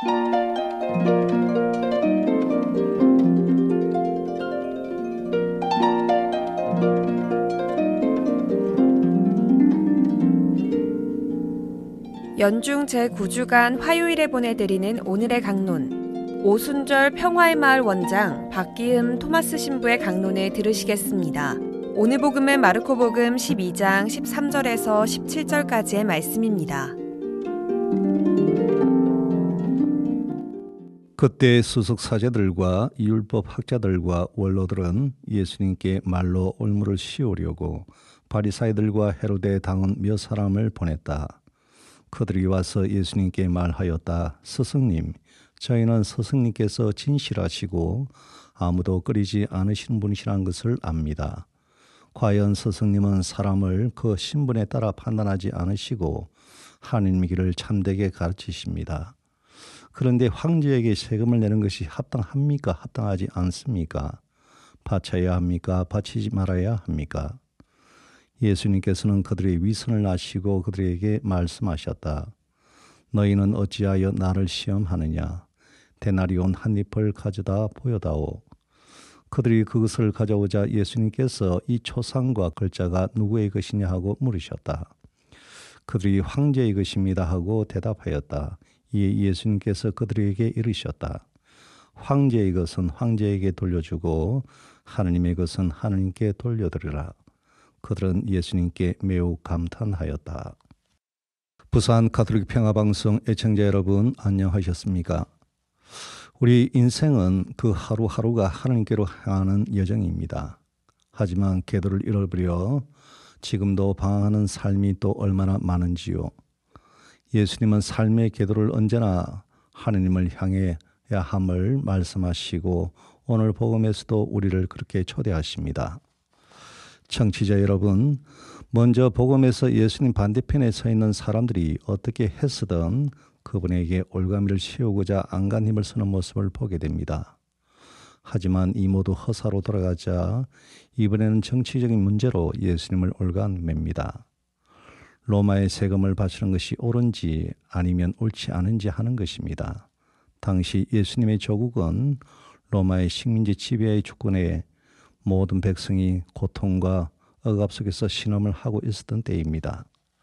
연중 제9주간 화요일에 보내드리는 오늘의 강론, 오순절 평화의 마을 원장 박기흠 토마스 신부의 강론을 들으시겠습니다. 오늘 복음은 마르코 복음 12장 13절에서 17절까지의 말씀입니다. 그때 수석 사제들과 율법 학자들과 원로들은 예수님께 말로 올무를 씌우려고 바리사이들과 헤로데 당은 몇 사람을 보냈다. 그들이 와서 예수님께 말하였다. 스승님, 저희는 스승님께서 진실하시고 아무도 끓이지 않으시는 분이시라는 것을 압니다. 과연 스승님은 사람을 그 신분에 따라 판단하지 않으시고 하나님의 길을 참되게 가르치십니다. 그런데 황제에게 세금을 내는 것이 합당합니까? 합당하지 않습니까? 바쳐야 합니까? 바치지 말아야 합니까? 예수님께서는 그들의 위선을 아시고 그들에게 말씀하셨다. 너희는 어찌하여 나를 시험하느냐? 데나리온 한 잎을 가져다 보여다오. 그들이 그것을 가져오자 예수님께서 이 초상과 글자가 누구의 것이냐 하고 물으셨다. 그들이 황제의 것입니다 하고 대답하였다. 이에 예수님께서 그들에게 이르셨다. 황제의 것은 황제에게 돌려주고 하느님의 것은 하느님께 돌려드리라. 그들은 예수님께 매우 감탄하였다. 부산 가톨릭 평화방송 애청자 여러분 안녕하셨습니까? 우리 인생은 그 하루하루가 하나님께로 향하는 여정입니다. 하지만 궤도를 잃어버려 지금도 방황하는 삶이 또 얼마나 많은지요. 예수님은 삶의 궤도를 언제나 하느님을 향해야 함을 말씀하시고 오늘 복음에서도 우리를 그렇게 초대하십니다. 청취자 여러분, 먼저 복음에서 예수님 반대편에 서 있는 사람들이 어떻게 했으든 그분에게 올가미를 씌우고자 안간 힘을 쓰는 모습을 보게 됩니다. 하지만 이 모두 허사로 돌아가자 이번에는 정치적인 문제로 예수님을 올가맵니다. 로마의 세금을 바치는 것이 옳은지 아니면 옳지 않은지 하는 것입니다. 당시 예수님의 조국은 로마의 식민지 지배의 주권에 모든 백성이 고통과 억압 속에서 신음을 하고 있었던 때입니다.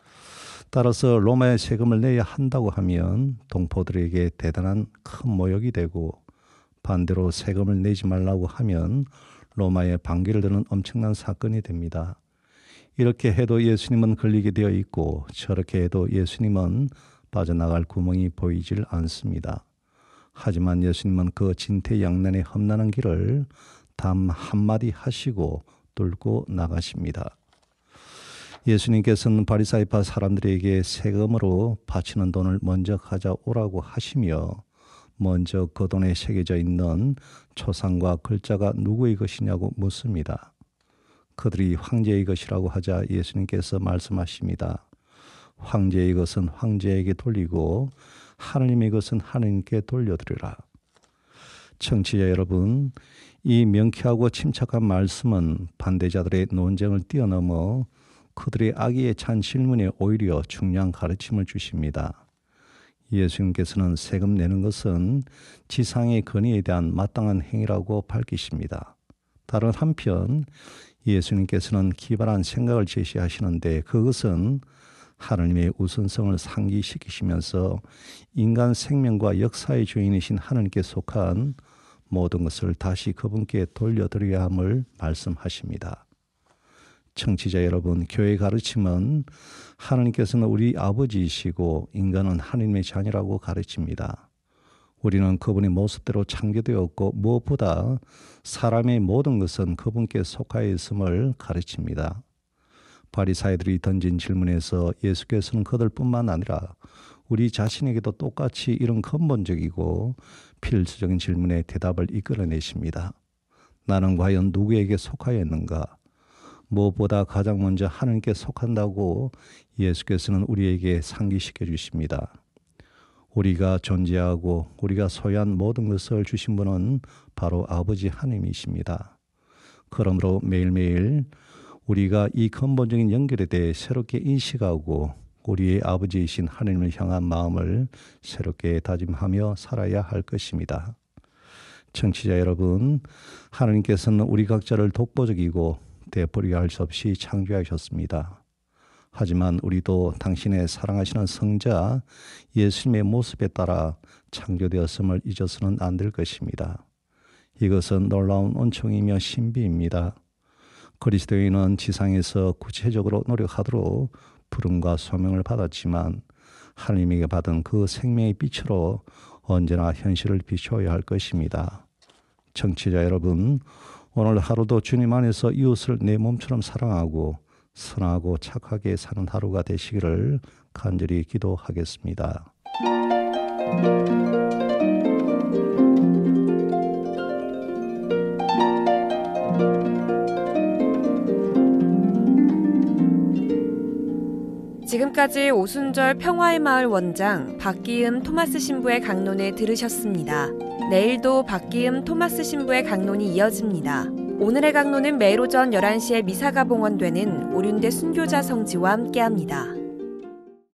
따라서 로마의 세금을 내야 한다고 하면 동포들에게 대단한 큰 모욕이 되고 반대로 세금을 내지 말라고 하면 로마에 반기를 드는 엄청난 사건이 됩니다. 이렇게 해도 예수님은 걸리게 되어 있고 저렇게 해도 예수님은 빠져나갈 구멍이 보이질 않습니다. 하지만 예수님은 그 진퇴양난의 험난한 길을 담 한마디 하시고 뚫고 나가십니다. 예수님께서는 바리사이파 사람들에게 세금으로 바치는 돈을 먼저 가져오라고 하시며 먼저 그 돈에 새겨져 있는 초상과 글자가 누구의 것이냐고 묻습니다. 그들이 황제의 것이라고 하자 예수님께서 말씀하십니다. 황제의 것은 황제에게 돌리고 하느님의 것은 하느님께 돌려드리라. 청취자 여러분, 이 명쾌하고 침착한 말씀은 반대자들의 논쟁을 뛰어넘어 그들의 악의에 찬 질문에 오히려 중요한 가르침을 주십니다. 예수님께서는 세금 내는 것은 지상의 권위에 대한 마땅한 행위라고 밝히십니다. 다른 한편 예수님께서는 기발한 생각을 제시하시는데 그것은 하나님의 우선성을 상기시키시면서 인간 생명과 역사의 주인이신 하나님께 속한 모든 것을 다시 그분께 돌려드려야 함을 말씀하십니다. 청취자 여러분, 교회의 가르침은 하나님께서는 우리 아버지이시고 인간은 하나님의 자녀라고 가르칩니다. 우리는 그분의 모습대로 창조되었고 무엇보다 사람의 모든 것은 그분께 속하여 있음을 가르칩니다. 바리사이들이 던진 질문에서 예수께서는 그들뿐만 아니라 우리 자신에게도 똑같이 이런 근본적이고 필수적인 질문에 대답을 이끌어내십니다. 나는 과연 누구에게 속하여 있는가? 무엇보다 가장 먼저 하나님께 속한다고 예수께서는 우리에게 상기시켜 주십니다. 우리가 존재하고 우리가 소유한 모든 것을 주신 분은 바로 아버지 하나님이십니다. 그러므로 매일매일 우리가 이 근본적인 연결에 대해 새롭게 인식하고 우리의 아버지이신 하나님을 향한 마음을 새롭게 다짐하며 살아야 할 것입니다. 청취자 여러분, 하나님께서는 우리 각자를 독보적이고 되풀이가 할 수 없이 창조하셨습니다. 하지만 우리도 당신의 사랑하시는 성자 예수님의 모습에 따라 창조되었음을 잊어서는 안 될 것입니다. 이것은 놀라운 은총이며 신비입니다. 그리스도인은 지상에서 구체적으로 노력하도록 부름과 소명을 받았지만 하나님에게 받은 그 생명의 빛으로 언제나 현실을 비춰야 할 것입니다. 청취자 여러분, 오늘 하루도 주님 안에서 이웃을 내 몸처럼 사랑하고 선하고 착하게 사는 하루가 되시기를 간절히 기도하겠습니다. 지금까지 오순절 평화의 마을 원장 박기흠 토마스 신부의 강론을 들으셨습니다. 내일도 박기흠 토마스 신부의 강론이 이어집니다. 오늘의 강론은 매일 오전 11시에 미사가 봉헌되는 오륜대 순교자 성지와 함께합니다.